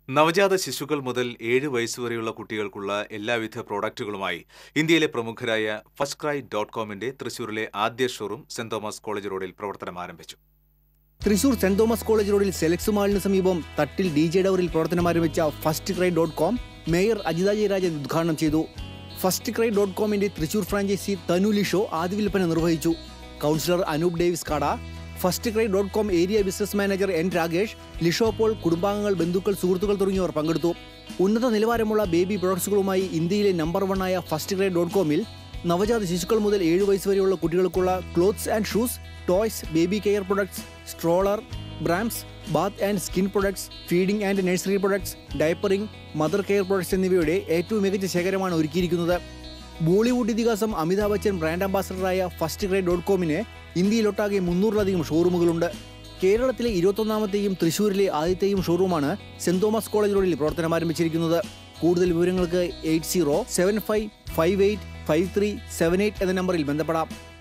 നവജാത ശിശുക്കൾ മുതൽ 7 വയസ്സുവരെയുള്ള കുട്ടികൾക്കുള്ള എല്ലാവിധ പ്രോഡക്റ്റുകളുമായി ഇന്ത്യയിലെ പ്രമുഖരായ ഫസ്റ്റ്ക്രൈ.കോമിന്റെ തൃശൂരിലെ ആദ്യ ഷോറൂം സെന്റ് തോമസ് കോളേജ് റോഡിൽ പ്രവർത്തനം ആരംഭിച്ചു. തൃശൂർ സെന്റ് തോമസ് കോളേജ് റോഡിൽ സെലക്സ് മാളിന് സമീപം തട്ടിൽ DJ ടവറിൽ പ്രവർത്തനം ആരംഭിച്ച ഫസ്റ്റ്ക്രൈ.കോം മേയർ അജിത ജയരാജൻ ഉദ്ഘാടനം ചെയ്തു. ഫസ്റ്റ്ക്രൈ.കോമിന്റെ തൃശൂർ ഫ്രാഞ്ചൈസി തനു ലിഷോ ആദ്യ വിൽപ്പന നിർവഹിച്ചു. Councillor Anoop Davis Kada, FirstCry dot com area business manager N Ragesh, Lisho Paul, കുടുംബാംഗങ്ങൾ, ബന്ധുക്കൾ, സുഹൃത്തുക്കൾ തുടങ്ങിയവർ പങ്കെടുത്തു. ഉന്നത നിലവാരമുള്ള ബേബി പ്രൊഡക്ട്സുകളുമായി ഇന്ത്യയിലെ നമ്പർ 1 ആയ ഫസ്റ്റ്ക്രൈ.കോമിൽ നവജാത ശിശുക്കൾ മുതൽ 7 വയസ്സ് വരെയുള്ള കുട്ടികൾക്കുള്ള clothes and shoes, toys, baby care products, stroller, prams, bath and skin products, feeding and nursery products, diapering, mother care products എന്നിവയുടെ ഏറ്റവും മികച്ച ശേഖരമാണ് ഒരുക്കിയിരിക്കുന്നത്. ബോളിവുഡ് ഇതിഹാസം അമിതാഭ് ബച്ചൻ ബ്രാൻഡ് അംബാസഡറായ ഫസ്റ്റ്ക്രൈ.കോമിന് ഇന്ത്യയിലൊട്ടാകെ 300-ലധികം ഷോറൂമുകളുണ്ട്. കേരളത്തിലെ 21ാമത്തെയും തൃശൂരിലെ ആദ്യത്തെയും ഷോറൂമാണ് സെന്റ് തോമസ് കോളേജ് റോഡിൽ പ്രവർത്തനം ആരംഭിച്ചിരിക്കുന്നത്. കൂടുതൽ വിവരങ്ങൾക്ക് 8075585378 എന്ന നമ്പറിൽ ബന്ധപ്പെടാം.